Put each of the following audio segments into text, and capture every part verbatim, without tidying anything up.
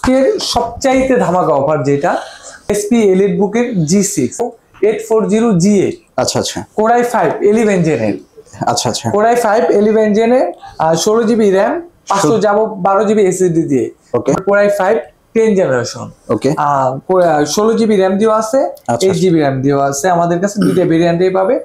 আজকের সবচাইতে ধামাকা অফার যেটা এসপি এলিট বুকের G six eight four zero G eight. আচ্ছা আচ্ছা কোর আই ফাইভ ইলেভেন জেনের। আচ্ছা আচ্ছা কোর আই ফাইভ ইলেভেন জেনের ষোলো জিবি র্যাম, পাঁচশো যাবো বারো জিবি এসএসডি দিয়ে। Okay. Core I five ten generation. Okay. ষোলো জিবি র্যাম দিয়েও আছে, এইট জিবি র্যাম দিয়েও আছে। আমাদের কাছে দুইটা ভেরিয়েন্টেই পাবে।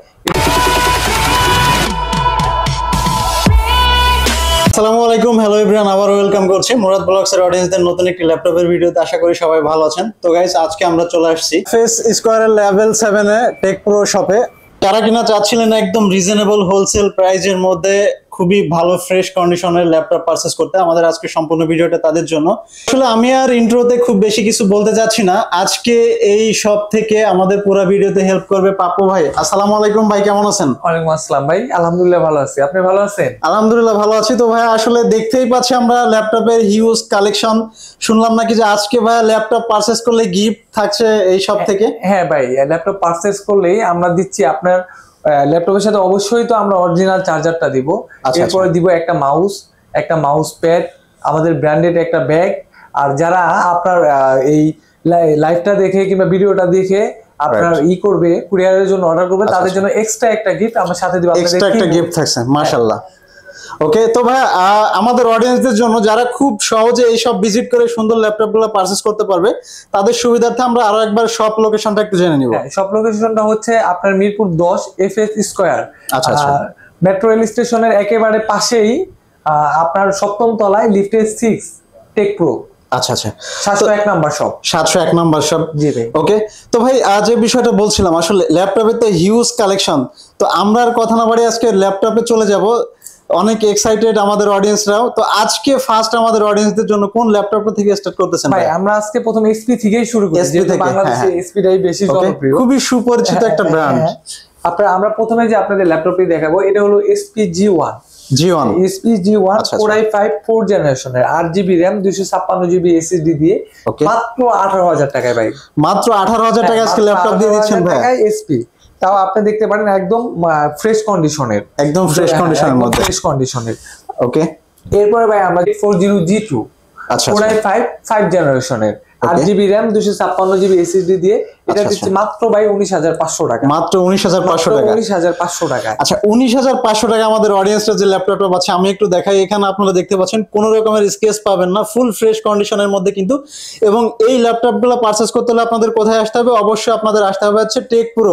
আসসালামু আলাইকুম, হ্যালো এভরিওয়ান, আবার ওয়েলকাম করছি মুরাদ ব্লগস এর অডিয়েন্সদের নতুন একটি ল্যাপটপের ভিডিওতে। আশা করি সবাই ভালো আছেন। তো গাইস, আজকে আমরা চলে আসছি ফেস স্কয়ারের লেভেল সেভেন এ টেক প্রো শপে। যারা কিনা চাচ্ছিলেন একদম রিজনেবল হোলসেল প্রাইজের মধ্যে খুবই ভালো ফ্রেশ কন্ডিশনের ল্যাপটপ পারচেজ করতে, আমাদের আজকে সম্পূর্ণ ভিডিওটা তাদের জন্য। আসলে আমি আর ইন্ট্রোতে খুব বেশি কিছু বলতে চাচ্ছি না। আজকে এই শপ থেকে আমাদের পুরো ভিডিওতে হেল্প করবে পাপ্পু ভাই। আসসালামু আলাইকুম ভাই, কেমন আছেন? ওয়ালাইকুম আসসালাম ভাই, আলহামদুলিল্লাহ ভালো আছি। আপনি ভালো আছেন? আলহামদুলিল্লাহ ভালো আছি। তো ভাই আসলে দেখতেই পাচ্ছি আমরা ল্যাপটপের হিউজ কালেকশন। শুনলাম নাকি যে আজকে ভাই ল্যাপটপ পারচেজ করলে গিফট থাকছে এই শপ থেকে? হ্যাঁ ভাই, ল্যাপটপ পারচেজ করলেই আমরা দিচ্ছি আপনার ল্যাপটপের সাথে অবশ্যই তো আমরা অরিজিনাল চার্জারটা দিব। এরপরে দিব একটা মাউস, একটা মাউস প্যাড, আমাদের ব্র্যান্ডেড একটা ব্যাগ। আর যারা আপনার এই লাইভটা দেখে কিংবা ভিডিওটা দেখে আপনার ই করবে, কুরিয়ারের জন্য অর্ডার করবে, তাদের জন্য এক্সট্রা একটা গিফট আমরা সাথে দিব। এক্সট্রা একটা গিফট থাকছে, মাশাআল্লাহ। ওকে, তো ভাই আমাদের অডিয়েন্সদের জন্য যারা খুব সহজে এই সব ভিজিট করে সুন্দর ল্যাপটপগুলো পারচেজ করতে পারবে, তাদের সুবিধার্থে আমরা আরো একবার শপ লোকেশনটা একটু জেনে নিব। শপ লোকেশনটা হচ্ছে আপনার মিরপুর দশ এফ এস স্কয়ার। আচ্ছা আচ্ছা। মেট্রো রেল স্টেশনের একেবারে পাশেই আপনার সপ্তম তলায় লিফটের সিক্স টেক প্রো। আচ্ছা আচ্ছা, সাতশো এক নাম্বার শপ। সাতশো এক নাম্বার শপ। জি ভাই। ওকে, তো ভাই আজ যে বিষয়টা বলছিলাম, আসলে ল্যাপটপের তো হিউজ কালেকশন। তো আমরা আর কথা না বাড়ি আজকে ল্যাপটপে চলে যাব। অনেক এক্সাইটেড আমাদের অডিয়েন্সরাও। তো আজকে ফার্স্ট আমাদের অডিয়েন্সদের জন্য কোন ল্যাপটপ থেকে স্টার্ট করতেছেন ভাই? আমরা আজকে প্রথম এসপি থেকেই শুরু করি, যেহেতু বাংলাদেশে এসপিটাই বেশি জনপ্রিয়, খুবই সুপরিচিত একটা ব্র্যান্ড। আপনারা আমরা প্রথমে যে আপনাদের ল্যাপটপটি দেখাবো, এটা হলো HP G one. G one HP G one core I five four জেনারেশনের, আট জিবি র্যাম, দুইশো ছাপ্পান্ন জিবি এসএসডি দিয়ে মাত্র আঠারো হাজার টাকায় ভাই। মাত্র আঠারো হাজার টাকা আজকে ল্যাপটপ দিয়ে দিচ্ছেন ভাই। এসপি তাও আপনি দেখতে পারেন একদম ফ্রেশ কন্ডিশনের, একদম ফ্রেশ কন্ডিশনের মধ্যে, ফ্রেশ কন্ডিশনের। ওকে। এরপরে ভাই আমরা four zero G two core I five five জেনারেশনের, আট জিবি র্যাম, দুইশো ছাপ্পান্ন জিবি এসএসডি দিয়ে। এটা দিচ্ছে মাত্র ভাই উনিশ হাজার পাঁচশো টাকা। মাত্র উনিশ হাজার পাঁচশো টাকা। উনিশ হাজার পাঁচশো টাকা। আচ্ছা, উনিশ হাজার পাঁচশো টাকা আমাদের অডিয়েন্সরা যে ল্যাপটপটা পাচ্ছে, আমি একটু দেখাই। এখানে আপনারা দেখতে পাচ্ছেন কোনো রকমের স্কেচ পাবেন না, ফুল ফ্রেশ কন্ডিশনের মধ্যে কিন্তু। এবং এই ল্যাপটপগুলো পারচেজ করতে হলে আপনাদের কোথায় আসতে হবে? অবশ্যই আপনাদের আসতে হবে হচ্ছে টেক প্রো।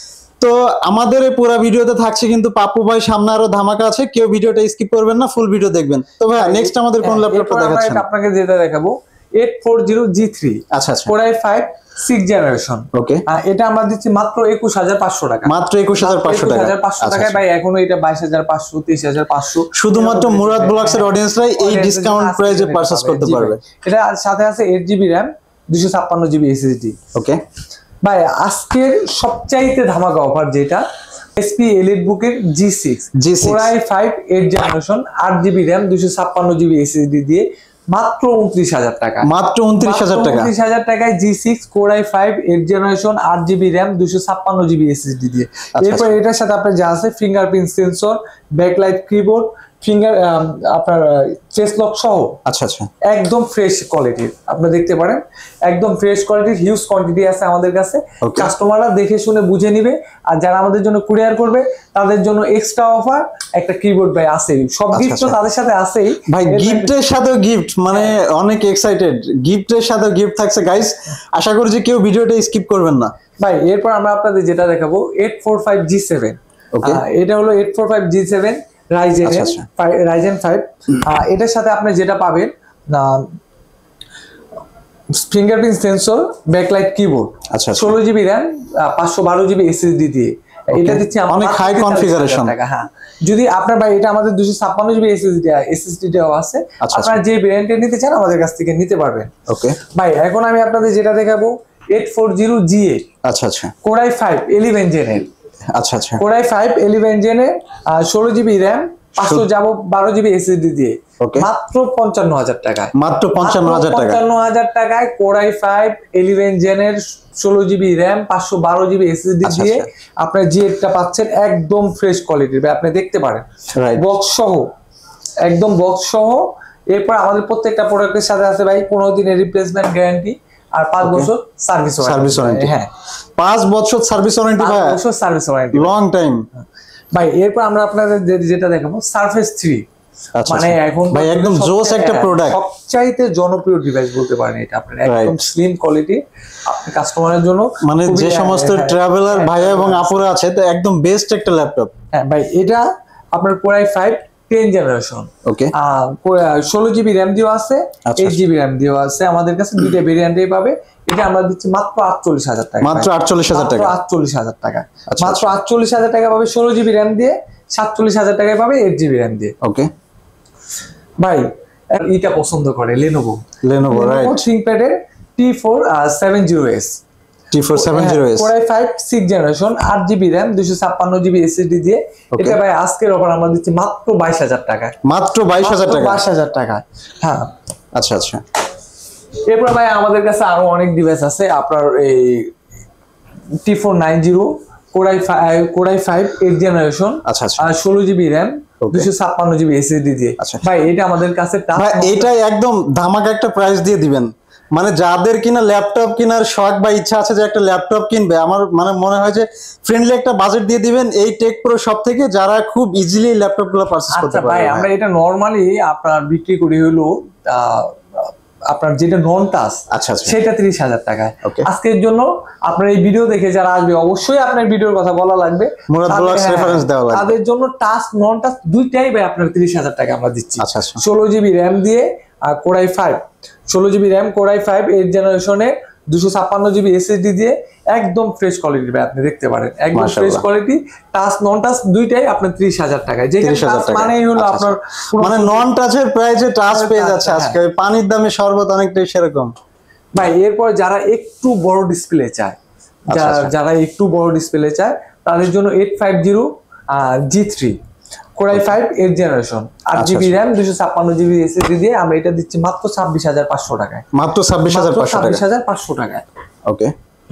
তো আমাদের এই পুরো ভিডিওতে থাকছে কিন্তু পাপ্পু ভাই, সামনে আরো ধামাকা আছে, কেউ ভিডিওটা স্কিপ করবেন না, ফুল ভিডিও দেখবেন। তো ভাই নেক্সট আমাদের কোন ল্যাপটপটা দেখাচ্ছেন? আপনাকে যেটা দেখাবো eight four zero G three. আচ্ছা আচ্ছা। Core I five six generation. Okay. এটা আমরা দিচ্ছি মাত্র একুশ হাজার পাঁচশো টাকা। মাত্র একুশ হাজার পাঁচশো টাকা। পাঁচশো টাকায় ভাই। এখনো এটা বাইশ হাজার পাঁচশো, তেইশ হাজার পাঁচশো। শুধুমাত্র মুরাদ ব্লগস এর অডিয়েন্সরাই এই ডিসকাউন্ট প্রাইসে পারচেজ করতে পারবে। এটা সাথে আছে এইট জিবি র্যাম, দুইশো ছাপ্পান্ন জিবি এসএসডি। ওকে ভাই আজকের সবচাইতে ধামাকা অফার যেটা এসপি এলিট বুকের G six core I five eight generation, আট জিবি র্যাম, দুইশো ছাপ্পান্ন জিবি এসএসডি দিয়ে মাত্র উনত্রিশ হাজার টাকা। মাত্র উনত্রিশ হাজার টাকা। উনত্রিশ হাজার টাকায় G six core I five eight generation, আট জিবি র্যাম, দুইশো ছাপ্পান্ন জিবি এসএসডি দিয়ে। এরপর এটার সাথে আপনার যা আছে fingerprint sensor, backlight keyboard, finger আপনার ফেস লক সহ। আচ্ছা আচ্ছা। একদম ফ্রেশ কোয়ালিটির আপনারা দেখতে পারেন, একদম ফ্রেশ কোয়ালিটির হিউজ কোয়ান্টিটি আছে আমাদের কাছে। কাস্টমাররা দেখে শুনে বুঝে নিবে। আর যারা আমাদের জন্য কুরিয়ার করবে তাদের জন্য এক্সট্রা অফার একটা কিবোর্ড ভাই আছেই। সব গিফট তো তাদের সাথে আছেই ভাই। গিফটের সাথেও গিফট, মানে অনেক এক্সাইটেড। গিফটের সাথে গিফট থাকছে গাইস। আশা করি যে কেউ ভিডিওটা স্কিপ করবেন না ভাই। এরপর আমরা আপনাদের যেটা দেখাবো eight four five G seven. Okay, এটা হলো eight four five G seven Ryzen Ryzen five. এটার সাথে আপনি যেটা পাবেন ফিঙ্গারপ্রিন্ট সেন্সর, ব্যাকলাইট কিবোর্ড, ষোলো জিবি র্যাম, পাঁচশো বারো জিবি এসএসডি দিয়ে। এটা দিচ্ছি অনেক হাই কনফিগারেশন। হ্যাঁ, যদি আপনার ভাই এটা আমাদের দুইশো ছাপ্পান্ন জিবি এসএসডি এসএসডি দেওয়া আছে, আপনারা যে ভেরিয়েন্টে নিতে চান আমাদের কাছ থেকে নিতে পারবেন। ওকে ভাই, এখন আমি আপনাদের যেটা দেখাবো eight four zero G eight. আচ্ছা আচ্ছা। কোর আই ফাইভ ইলেভেন জেনের। আচ্ছা আচ্ছা। কোর আই ফাইভ ইলেভেন জেনের, ষোলো জিবি র্যাম, পাঁচশো যাবো বারো জিবি এসএসডি দিয়ে মাত্র পঞ্চান্ন হাজার টাকায়। মাত্র পঞ্চান্ন হাজার টাকা। পঞ্চান্ন হাজার টাকায় কোর আই ফাইভ ইলেভেন জেনের, ষোলো জিবি র্যাম, পাঁচশো বারো জিবি এসএসডি দিয়ে আপনার জি এইটটা পাচ্ছেন একদম ফ্রেশ কোয়ালিটির। আপনি দেখতে পারেন বক্স সহ, একদম বক্স সহ এরপর আমাদের প্রত্যেকটা প্রোডাক্টের সাথে আছে ভাই পনেরো দিনের রিপ্লেসমেন্ট গ্যারান্টি আর পাঁচ বছর সার্ভিস সার্ভিস ওয়ারেন্টি। হ্যাঁ পাঁচ বছর সার্ভিস ওয়ারেন্টি ভাই, পাঁচ বছর সার্ভিস ওয়ারেন্টি, লং টাইম ভাই। এরপর আমরা আপনাদের যে- যেটা দেখাবো সারফেস থ্রি, আচ্ছা মানে এখন ভাই একদম জোস একটা প্রোডাক্ট, সবচাইতে জনপ্রিয় ডিভাইস বলতে পারেন এটা। আপনার একদম স্লিম কোয়ালিটি, আপনি কাস্টমারের জন্য মানে খুবই, যে সমস্ত হ্যাঁ, ট্রাভেলার হ্যাঁ, ভাইয়া এবং হ্যাঁ, আপুরা আছে তো একদম বেস্ট একটা ল্যাপটপ। হ্যাঁ ভাই, এটা আপনার core i five ten generation, okay ষোলো জিবি র্যাম দিয়েও আছে, আচ্ছা। এইট জিবি র্যাম দিয়েও আছে। আমাদের কাছে দুইটা ভেরিয়েন্টই পাবে। এটা আমরা দিচ্ছি মাত্র আটচল্লিশ হাজার টাকা, মাত্র আটচল্লিশ হাজার টাকা, আটচল্লিশ হাজার টাকা, আচ্ছা, মাত্র আটচল্লিশ হাজার টাকা পাবে ষোলো জিবি র্যাম দিয়ে, সাতচল্লিশ হাজার টাকায় পাবে এইট জিবি র্যাম দিয়ে। ওকে ভাই এটা পছন্দ করে লেনোভো, লেনোভো রাইট, থিংকপ্যাডের T four seven zero S T four seven zero S core i five six generation, আট জিবি র্যাম, দুইশো ছাপ্পান্ন জিবি এসএসডি দিয়ে। এটা ভাই আজকের অফার আমরা দিচ্ছি মাত্র বাইশ হাজার টাকায়, মাত্র বাইশ হাজার টাকা, বাইশ হাজার টাকায়। হ্যাঁ আচ্ছা আচ্ছা। এরপর ভাই আমাদের কাছে আরো অনেক ডিভাইস আছে। আপনার এই T four nine zero core i five core i five eight generation, আচ্ছা আচ্ছা আর ষোলো জিবি র্যাম, দুইশো ছাপ্পান্ন জিবি এসএসডি দিয়ে। আচ্ছা। ভাই এটা আমাদের কাছে ভাই এটা একদম ধামাকা একটা প্রাইস দিয়ে দিবেন, মানে যাদের কিনা ল্যাপটপ কেনার শখ বা ইচ্ছা আছে যে একটা ল্যাপটপ কিনবে, আমার মানে মনে হয় যে ফ্রেন্ডলি একটা বাজেট দিয়ে দিবেন এই টেক প্রো শপ থেকে, যারা খুব ইজিলি ল্যাপটপ গুলো পারচেজ করতে আচ্ছা ভাই, পারবে। আমরা এটা নরমালি আপনার বিক্রি করি হলো আহ, আপনার যেটা নন টাচ আচ্ছা আচ্ছা সেটা ত্রিশ হাজার টাকায়। Okay. আজকের জন্য আপনার এই ভিডিও দেখে যারা আসবে অবশ্যই আপনার ভিডিওর কথা বলা লাগবে, মুরাদ তাদের- ব্লগস হ্যাঁ, রেফারেন্স দেওয়া লাগবে। তাদের জন্য টাচ নন টাচ দুইটাই ভাই আপনার ত্রিশ হাজার টাকা আমরা দিচ্ছি। আচ্ছা আচ্ছা ষোলো জিবি র্যাম দিয়ে আর কোরাই ফাইভ ষোলো GB RAM core i five eight জেনারেশনে দুশো ছাপ্পান্ন জিবি এসএসডি দিয়ে একদম ফ্রেশ কোয়ালিটির ভাই আপনি দেখতে পারেন, একদম ফ্রেশ মাশাআল্লাহ। কোয়ালিটি, টাচ নন টাচ দুইটাই আপনার ত্রিশ হাজার টাকায়। যেখানে ত্রিশ হাজার টাচ টাকা মানেই হলো আচ্ছা, আপনার আচ্ছা। মানে নন টাচের প্রাইসে টাচ পেয়ে যাচ্ছে হ্যাঁ। আজকে, পানির দামে শরবত অনেকটাই সেরকম। ভাই এরপর যারা একটু বড় ডিসপ্লে চায়, আচ্ছা, যা- আচ্ছা। যারা একটু বড় ডিসপ্লে চায় তাদের জন্য eight five zero G three core i five eight generation, আট আচ্ছা, জিবি আচ্ছা। র্যাম, দুশো ছাপ্পান্ন জিবি এসএসডি দিয়ে আমরা এটা দিচ্ছি মাত্র ছাব্বিশ হাজার পাঁচশো টাকায়, মাত্র ছাব্বিশ হাজার পাঁচশো ছাব্বিশ টাকা। হাজার পাঁচশো টাকায়। ওকে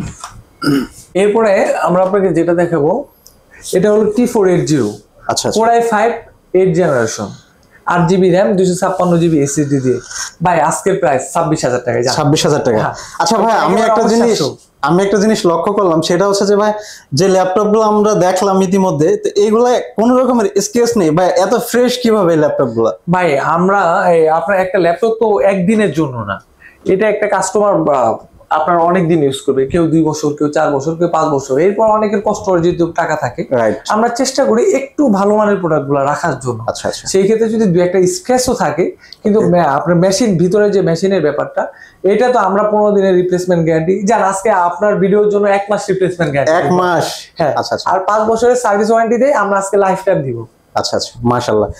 এরপরে আমরা আপনাকে যেটা দেখাবো এটা হলো টি ফোর এইট জিরো আচ্ছা আচ্ছা কোরাই ফাইভ এইট জেনারেশন, আট জিবি র্যাম, দুশো ছাপ্পান্ন জিবি এসএসডি দিয়ে। ভাই আজকের প্রাইস ছাব্বিশ হাজার টাকায় জান। ছাব্বিশ হাজার টাকা। হ্যাঁ। আচ্ছা ভাই এটা আমি একেবারে একটা জিনিস অবিশ্বাস্য। আমি একটা জিনিস লক্ষ্য করলাম, সেটা হচ্ছে যে ভাই যে ল্যাপটপ গুলো আমরা দেখলাম ইতিমধ্যে, তো এইগুলা কোন রকমের স্কেচ নেই ভাই, এত ফ্রেশ কিভাবে ল্যাপটপ গুলা? ভাই আমরা এই আপনার একটা ল্যাপটপ তো একদিনের জন্য না, এটা একটা কাস্টমার আপনার অনেক দিন ইউজ করবে, কেউ দুই বছর, কেউ চার বছর, কেউ পাঁচ বছর। এরপর অনেকের কষ্ট যেহেতু টাকা থাকে, রাইট আমরা চেষ্টা করি একটু ভালো মানের প্রোডাক্ট গুলো রাখার জন্য। আচ্ছা আচ্ছা সেই ক্ষেত্রে যদি দু একটা স্ক্র্যাচও থাকে, কিন্তু মে- আপনার মেশিন ভিতরে যে মেশিনের ব্যাপারটা, এটা তো আমরা পনেরো দিনের রিপ্লেসমেন্ট গ্যারান্টি জান। আজকে আপনার ভিডিওর জন্য এক মাস রিপ্লেসমেন্ট এক গ্যারান্টি, মাস হ্যাঁ, আচ্ছা আচ্ছা আর পাঁচ বছরের সার্ভিস ওয়ারেন্টি দিয়ে আমরা আজকে লাইফ টাইম দিব। আচ্ছা আচ্ছা মাশাআল্লাহ।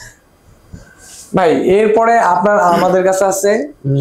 ভাই এরপরে আপনার আমাদের কাছে আছে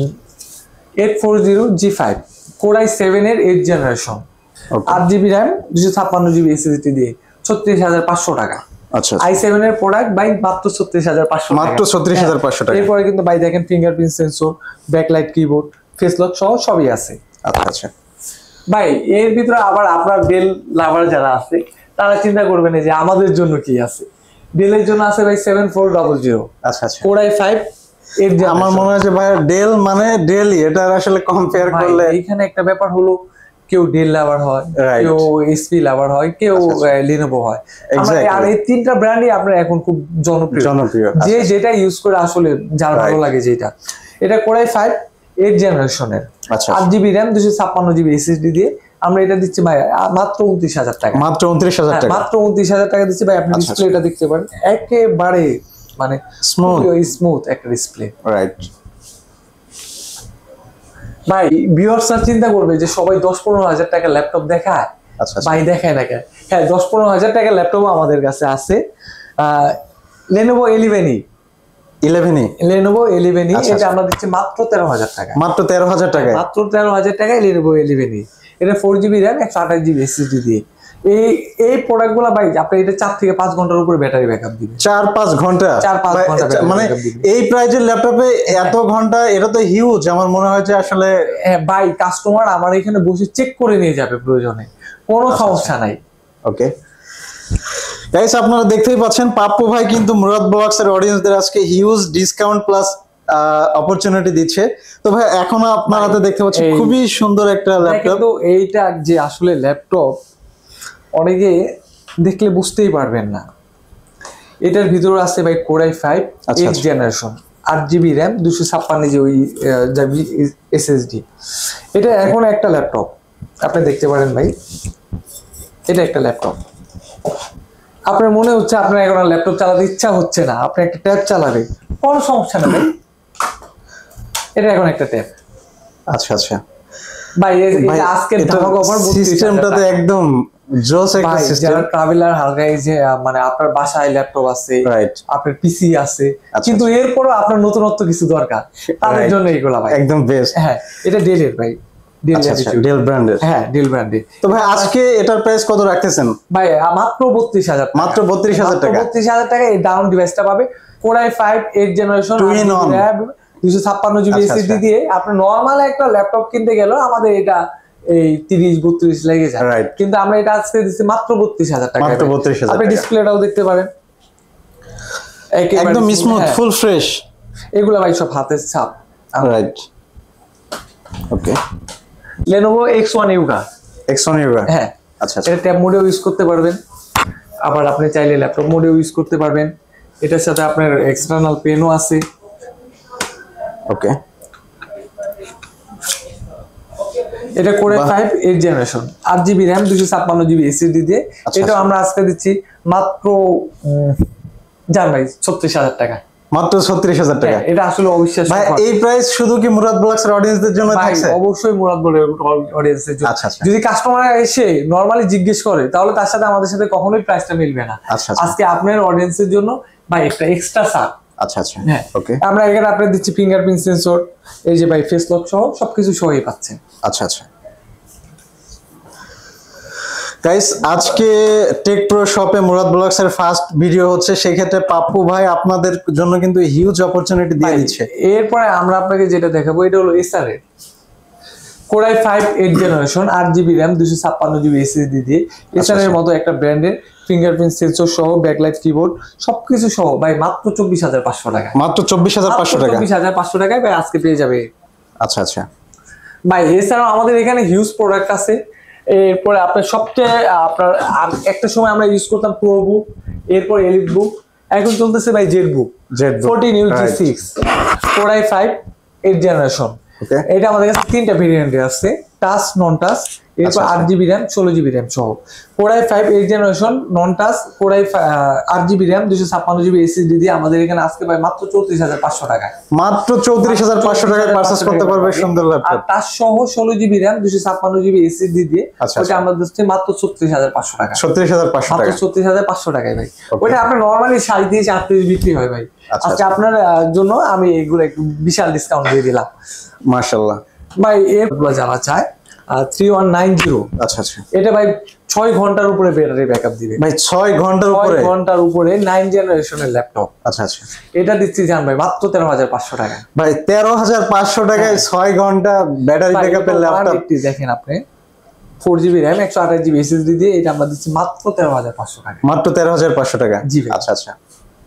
eight four zero G five core i seven এর এইট জেনারেশন, ওকে আট জিবি র্যাম, দুশো ছাপ্পান্ন জিবি এসএসডি দিয়ে, ছত্রিশ হাজার পাঁচশো টাকা। আচ্ছা আই সেভেন এর প্রোডাক্ট ভাই মাত্র ছত্রিশ হাজার পাঁচশো মাত্র ছত্রিশ হাজার পাঁচশো টাকা। এরপরে কিন্তু ভাই দেখেন fingerprint sensor, backlight keyboard, face lock সহ সবই আছে। আচ্ছা আচ্ছা ভাই এর ভিতরে আবার আপনার ডেল লাভার যারা আছে তারা চিন্তা করবেন যে আমাদের জন্য কি আছে। ডেলের জন্য আছে ভাই সেভেন ফোর ডবল জিরো আচ্ছা আচ্ছা কোরাই ফাইভ এর যে আমার মনে হয় যে ভাই ডেল মানে ডেলই, এটা আসলে কম্পেয়ার ভাই, করলে এইখানে একটা ব্যাপার হলো কেউ ডেল লাভার হয়, Right. কেউ এসপি লাভার হয়, কেউ আচ্ছা, লিনোভো হয়। আমরা- Exactly. আর এই তিনটা ব্র্যান্ডই আপনার এখন খুব জনপ্রিয় জনপ্রিয় যে যেটা ইউজ করে আসলে যার ভালো Right. লাগে যেটা। এটা কোরাই ফাইভ এইট জেনারেশনের, আচ্ছা আট জিবি র্যাম, দুশো ছাপ্পান্ন জিবি এসএসডি দিয়ে আমরা এটা দিচ্ছি ভাই আ- মাত্র উনত্রিশ হাজার টাকা। মাত্র উনত্রিশ হাজার হ্যাঁ, টাকা মাত্র উনত্রিশ হাজার টাকা দিচ্ছি ভাই। আপনি আচ্ছা, ডিসপ্লেটা দেখতে পারেন, একেবারে মানে স্মুথ স্মুথ একটা ডিসপ্লে। রাইট। ভাই ভিউয়ার্সরা চিন্তা করবে যে সবাই দশ পনেরো হাজার টাকা ল্যাপটপ দেখায়, আচ্ছা আচ্ছা ভাই দেখায় না কেন? হ্যাঁ, দশ পনেরো হাজার টাকা ল্যাপটপ আমাদের কাছে আছে। Lenovo eleven e eleven Lenovo eleven e আচ্ছা, এটা আচ্ছা। আমরা দিচ্ছি মাত্র তেরো হাজার টাকা, মাত্র তেরো হাজার টাকায়। মাত্র তেরো হাজার টাকায় লেনোভো এলিভেন ই। এটা ফোর জিবি র্যাম, একশো আঠাশ জিবি এসএসডি দিয়ে। এই এই প্রোডাক্ট গুলা ভাই আপনি এটা চার থেকে পাঁচ ঘন্টার উপরে ব্যাটারি ব্যাকআপ দিবে। চার পাঁচ ঘন্টা চার পাঁচ ভাই, ঘন্টা battery মানে backup দিবে। এই প্রাইজের ল্যাপটপে এত ঘন্টা, এটা তো হিউজ। আমার মনে হয় যে আসলে হ্যাঁ ভাই, কাস্টমার আমার এখানে বসে চেক করে নিয়ে যাবে প্রয়োজনে, কোনো সমস্যা নাই। ওকে গাইস, আপনারা দেখতেই পাচ্ছেন পাপ্পু ভাই কিন্তু মুরাদ ব্লগস এর অডিয়েন্সদের আজকে হিউজ ডিসকাউন্ট প্লাস অপরচুনিটি দিচ্ছে। তো ভাই এখন আপনার হাতে দেখতে পাচ্ছি খুবই সুন্দর একটা ল্যাপটপ। কিন্তু এইটা যে আসলে ল্যাপটপ অনেকে দেখলে বুঝতেই পারবেন না। এটার ভিতরে আছে ভাই core I five eight generation, আট জিবি র্যাম, দুশো ছাপ্পান্ন জি ওই এসএসডি। এটা এখন একটা ল্যাপটপ আপনি দেখতে পারেন ভাই, এটা একটা ল্যাপটপ। আপনার মনে হচ্ছে আপনার এখন ল্যাপটপ চালাতে ইচ্ছা হচ্ছে না, আপনি একটা ট্যাব চালাবেন, কোনো সমস্যা না ভাই, এটা এখন একটা ট্যাব। আচ্ছা আচ্ছা ভাই এটা আজকের ধামাক অফার, সিস্টেমটা তো একদম জোস একটা সিস্টেম। যারা ট্রাভেলার হালকা এই যে মানে আপনার বাসায় ল্যাপটপ আছে, আপনার পিসি আছে, কিন্তু এরপরও আপনার নতুনত্ব কিছু দরকার, তাদের জন্য এইগুলা ভাই একদম বেস্ট। হ্যাঁ এটা ডেলের ভাই, ডেল ব্র্যান্ডের। হ্যাঁ ডেল ব্র্যান্ডের। তো ভাই আজকে এটার প্রাইস কত রাখতেছেন? ভাই মাত্র বত্রিশ হাজার, মাত্র বত্রিশ হাজার টাকা। বত্রিশ হাজার টাকা এই ডাউন ডিভাইসটা পাবে, core I five eight generation, দুশো ছাপ্পান্ন জিবি এসএসডি দিয়ে। আপনি নরমাল একটা ল্যাপটপ কিনতে গেলেও আমাদের এটা এই তিরিশ বত্রিশ লেগে যায়, কিন্তু আমরা এটা আজকে দিচ্ছি মাত্র বত্রিশ হাজার টাকা। মাত্র বত্রিশ হাজার। আপনি ডিসপ্লেটাও দেখতে পারেন একদম স্মুথ, ফুল ফ্রেশ। এগুলা ভাই সব হাতের ছাপ। Right, okay. Lenovo X one Yuga, X one Yuga। হ্যাঁ আচ্ছা আচ্ছা। এটা ট্যাব মোডেও ইউজ করতে পারবেন, আবার আপনি চাইলে ল্যাপটপ মোডেও ইউজ করতে পারবেন। এটার সাথে আপনার এক্সটার্নাল পেনও আছে। ওকে, এটা core I five eight generation, আট জিবি র্যাম, দুশো ছাপ্পান্ন জিবি এসএসডি দিয়ে। এটা আমরা আজকে দিচ্ছি মাত্র জান ভাই ছত্রিশ হাজার টাকা। মাত্র ছত্রিশ হাজার টাকা। এটা আসলে অবিশ্বাস্য ভাই। এই প্রাইস শুধু কি মুরাদ ব্লগসের অডিয়েন্সদের জন্য থাকছে? অবশ্যই মুরাদ ব্লগের অডিয়েন্সের জন্য। আচ্ছা আচ্ছা। যদি কাস্টমার এসে নরমালি জিজ্ঞেস করে তাহলে তার সাথে আমাদের সাথে কখনোই প্রাইসটা মিলবে না। আজকে আপনার অডিয়েন্সের জন্য ভাই একটা এক্সট্রা ছাড়। আচ্ছা আচ্ছা, হ্যাঁ ওকে। আমরা এখানে আপনাদের দিচ্ছি ফিঙ্গারপ্রিন্ট সেন্সর, এই যে ভাই ফেস লক সহ সবকিছু সহই পাচ্ছেন। আচ্ছা আচ্ছা গাইস, আজকে টেক প্রো শপে মুরাদ ব্লগস এর ফার্স্ট ভিডিও হচ্ছে, সেই ক্ষেত্রে পাপ্পু ভাই আপনাদের জন্য কিন্তু হিউজ অপরচুনিটি দিয়ে দিচ্ছে। এরপরে আমরা আপনাকে যেটা দেখাবো এটা হলো এসার এর core I five eight generation, আট জিবি র্যাম, দুশো ছাপ্পান্ন জিবি এসএসডি দিয়ে। এসার এর মতো একটা ব্র্যান্ডের ফিঙ্গারপ্রিন্ট সেন্সর সহ ব্যাকলাইট কিবোর্ড সবকিছু সহ ভাই মাত্র চব্বিশ হাজার পাঁচশো টাকা। মাত্র চব্বিশ হাজার পাঁচশো টাকা। চব্বিশ হাজার পাঁচশো টাকায় ভাই আজকে পেয়ে যাবে। আচ্ছা আচ্ছা ভাই এছাড়াও আমাদের এখানে হিউজ প্রোডাক্ট আছে। এরপরে আপনার সবচেয়ে আপনার একটা সময় আমরা ইউজ করতাম প্রো বুক, এরপর এলিট বুক, এখন চলতেছে ভাই Z book, Z fourteen U G six, core I five eight generation. এটা আমাদের কাছে তিনটা ভেরিয়েন্টে আছে, টাচ, নন টাচ, এরপর আট জিবি র্যাম, ষোলো জিবি র্যাম সহ। Core I five eight generation, non touch, core i আট জিবি র্যাম, দুশো ছাপ্পান্ন জিবি এসএসডি দিয়ে আমাদের এখানে আজকে ভাই মাত্র চৌত্রিশ হাজার পাঁচশো টাকায়। মাত্র চৌত্রিশ হাজার পাঁচশো টাকায় পারচেজ করতে পারবে সুন্দর ল্যাপটপ। আর টাচ সহ ষোলো জিবি র্যাম, দুশো ছাপ্পান্ন জিবি এসএসডি দিয়ে ওটা আমরা দিচ্ছি মাত্র ছত্রিশ হাজার পাঁচশো টাকা। ছত্রিশ হাজার পাঁচশো টাকা, মাত্র ছত্রিশ হাজার পাঁচশো টাকায় ভাই। ওটা আপনার নরমালি সাঁইত্রিশ আটত্রিশ বিক্রি হয় ভাই, আজকে আপনার জন্য আমি এগুলো একটু বিশাল ডিসকাউন্ট দিয়ে দিলাম। মাশাআল্লাহ ভাই এগুলো যারা চায় থ্রি ওয়ান নাইন জিরো, আচ্ছা আচ্ছা, এটা ভাই ছয় ঘন্টার উপরে ব্যাটারি ব্যাকআপ দিবে ভাই। ছয় ঘন্টার উপরে, ছয় ঘন্টার উপরে নাইন জেনারেশনের ল্যাপটপ। আচ্ছা আচ্ছা, এটা দিচ্ছি জান ভাই মাত্র তেরো হাজার পাঁচশো টাকা। ভাই তেরো হাজার পাঁচশো টাকায় ছয় ঘন্টা ব্যাটারি ব্যাকআপের ল্যাপটপ। দেখেন আপনি ফোর জিবি র্যাম, একশো আঠাশ জিবি এসএসডি দিয়ে এটা আমরা দিচ্ছি মাত্র তেরো হাজার পাঁচশো টাকা। মাত্র তেরো হাজার পাঁচশো টাকা। জি ভাই। আচ্ছা আচ্ছা,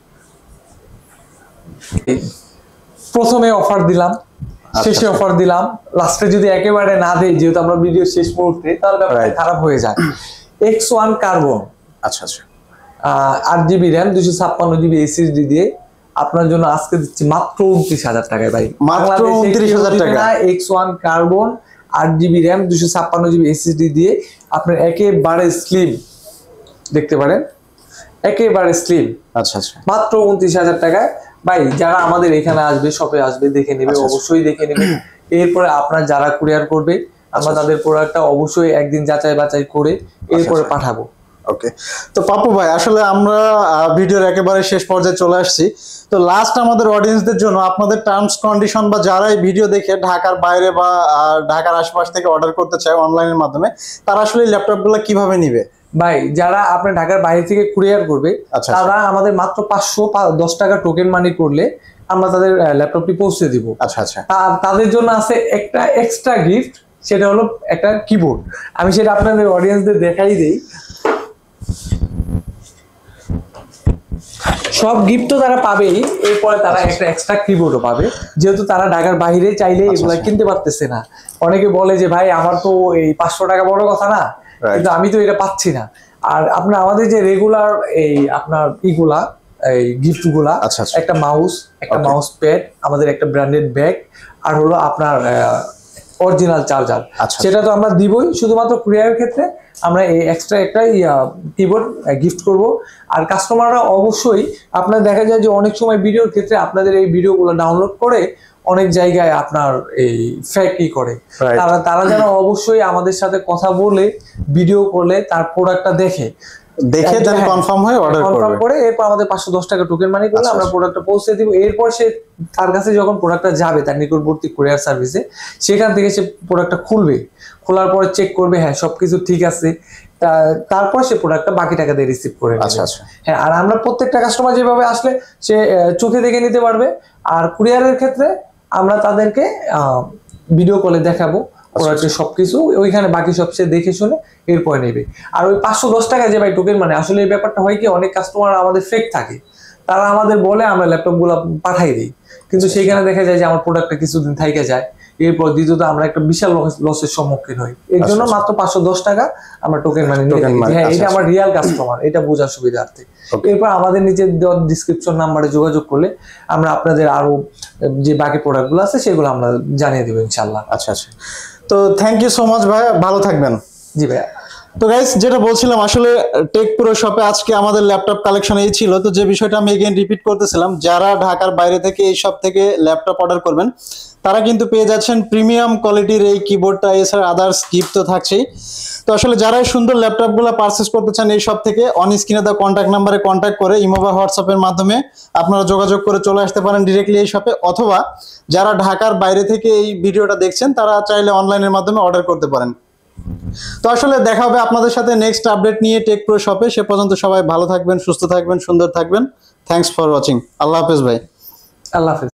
প্রথমে অফার দিলাম, শেষে অফার দিলাম, লাস্টে যদি একেবারে না দেই, যেহেতু আমরা ভিডিও শেষ মুহূর্তে, তাহলে ব্যাপারটা খারাপ হয়ে যায়। এক্স ওয়ান কার্বন, আচ্ছা আচ্ছা, আট জিবি র্যাম, দুশো ছাপ্পান্ন জিবি এসএসডি দিয়ে আপনার জন্য আজকে দিচ্ছি মাত্র উনত্রিশ হাজার টাকায় ভাই। মাত্র উনত্রিশ হাজার টাকা। এক্স ওয়ান কার্বন, আট জিবি র্যাম, দুশো ছাপ্পান্ন জিবি এসএসডি দিয়ে আপনার একেবারে স্লিম দেখতে পারেন, একেবারে স্লিম। আচ্ছা আচ্ছা, মাত্র উনত্রিশ হাজার টাকায় ভাই। যারা আমাদের এখানে আসবে, শপে আসবে, দেখে নেবে, অবশ্যই দেখে নেবে। এরপরে আপনার যারা কুরিয়ার করবে, আমরা তাদের প্রোডাক্টটা অবশ্যই একদিন যাচাই বাছাই করে এরপরে পাঠাবো। ওকে, তো পাপ্পু ভাই আসলে আমরা ভিডিওর একেবারে শেষ পর্যায়ে চলে আসছি। তো লাস্ট আমাদের অডিয়েন্সদের জন্য আপনাদের টার্মস কন্ডিশন, বা যারা এই ভিডিও দেখে ঢাকার বাইরে বা ঢাকার আশেপাশ থেকে অর্ডার করতে চায় অনলাইনের মাধ্যমে, তারা আসলে ল্যাপটপগুলো কিভাবে নিবে? ভাই যারা আপনার ঢাকার বাইরে থেকে কুরিয়ার করবে, তারা আমাদের মাত্র পাঁচশো দশ টাকা টোকেন মানি করলে আমরা তাদের ল্যাপটপটি পৌঁছে দিব। আচ্ছা আচ্ছা, তাদের জন্য আছে একটা এক্সট্রা গিফট, সেটা হলো একটা কিবোর্ড। আমি সেটা আপনাদের অডিয়েন্সদের দেখাই দেই। সব গিফট তো তারা পাবেই, এরপরে তারা একটা এক্সট্রা কিবোর্ডও পাবে, যেহেতু তারা ঢাকার বাইরে চাইলে এগুলা কিনতে পারতেছে না। অনেকে বলে যে ভাই আমার তো এই পাঁচশো টাকা বড় কথা না, কিন্তু আমি তো এটা পাচ্ছি না। আর আপনার আমাদের যে রেগুলার এই আপনার ইগুলা এই গিফট গুলা, একটা মাউস, একটা মাউস প্যাড, আমাদের একটা ব্র্যান্ডেড ব্যাগ, আর হলো আপনার অরিজিনাল চার্জার, সেটা তো আমরা দিবই। শুধুমাত্র কুরিয়ারের ক্ষেত্রে আমরা এই এক্সট্রা একটা কিবোর্ড গিফট করব। আর কাস্টমাররা অবশ্যই, আপনার দেখা যায় যে অনেক সময় ভিডিওর ক্ষেত্রে আপনাদের এই ভিডিওগুলো ডাউনলোড করে অনেক জায়গায় আপনার এই ফেক ই করে, তারা তারা যেন অবশ্যই আমাদের সাথে কথা বলে ভিডিও করলে তার প্রোডাক্টটা দেখে দেখে যেন কনফার্ম হয় অর্ডার করবে, কনফার্ম করে এরপর আমাদের পাঁচশো দশ টাকা টোকেন মানি করলে আমরা প্রোডাক্টটা পৌঁছে দিব। এরপর সে তার কাছে যখন প্রোডাক্টটা যাবে তার নিকটবর্তী কুরিয়ার সার্ভিসে, সেখান থেকে সে প্রোডাক্টটা খুলবে, খোলার পরে চেক করবে হ্যাঁ সবকিছু ঠিক আছে, তারপর সে প্রোডাক্টটা বাকি টাকা দিয়ে রিসিভ করে নেবে। হ্যাঁ, আর আমরা প্রত্যেকটা কাস্টমার যেভাবে আসলে সে চোখে দেখে নিতে পারবে। আর কুরিয়ারের ক্ষেত্রে আমরা তাদেরকে ভিডিও কলে দেখাবো প্রোডাক্টের সবকিছু, ওইখানে বাকি সব সে দেখে শুনে এরপর নেবে। আর ওই পাঁচশো দশ টাকা যে ভাই টোকেন মানে, আসলে এই ব্যাপারটা হয় কি, অনেক কাস্টমার আমাদের ফেক থাকে, তারা আমাদের বলে আমরা ল্যাপটপ গুলা পাঠাই দিই, কিন্তু সেইখানে দেখা যায় যে আমার প্রোডাক্টটা কিছুদিন থাইকে যায়, এরপর দ্বিতীয়ত আমরা একটা বিশাল লসের সম্মুখীন হই। এর জন্য মাত্র পাঁচশো দশ টাকা আমরা টোকেন মানি নিয়ে থাকি। হ্যাঁ, এটা আমার রিয়াল কাস্টমার, এটা বোঝার সুবিধার্থে। এরপর আমাদের নিচে ডিসক্রিপশন নাম্বারে যোগাযোগ করলে আমরা আপনাদের আরো যে বাকি প্রোডাক্ট গুলো আছে সেগুলো আমরা জানিয়ে দেবো ইনশাল্লাহ। আচ্ছা আচ্ছা, তো থ্যাংক ইউ সো মাচ ভাই, ভালো থাকবেন। জি ভাইয়া। তো গাইস, যেটা বলছিলাম আসলে টেক প্রো শপে আজকে আমাদের ল্যাপটপ কালেকশন এই ছিল। তো যে বিষয়টা আমি এগেইন রিপিট করতেছিলাম, যারা ঢাকার বাইরে থেকে এই শপ থেকে ল্যাপটপ অর্ডার করবেন তারা কিন্তু পেয়ে যাচ্ছেন প্রিমিয়াম কোয়ালিটির এই কিবোর্ডটা, এছাড়া আদার্স গিফট তো থাকছেই। তো আসলে যারা সুন্দর ল্যাপটপগুলো পারচেস করতে চান এই শপ থেকে, অন স্ক্রিনে দেওয়া কন্ট্যাক্ট নাম্বারে কন্ট্যাক্ট করে ইমো বা হোয়াটসঅ্যাপের মাধ্যমে আপনারা যোগাযোগ করে চলে আসতে পারেন ডিরেক্টলি এই শপে, অথবা যারা ঢাকার বাইরে থেকে এই ভিডিওটা দেখছেন তারা চাইলে অনলাইনের মাধ্যমে অর্ডার করতে পারেন। তো আসলে দেখা হবে আপনাদের সাথে নেক্সট আপডেট নিয়ে টেক প্রো শপে। সে পর্যন্ত সবাই ভালো থাকবেন, সুস্থ থাকবেন, সুন্দর থাকবেন। Thanks for watching. আল্লাহ হাফেজ ভাই। আল্লাহ হাফেজ।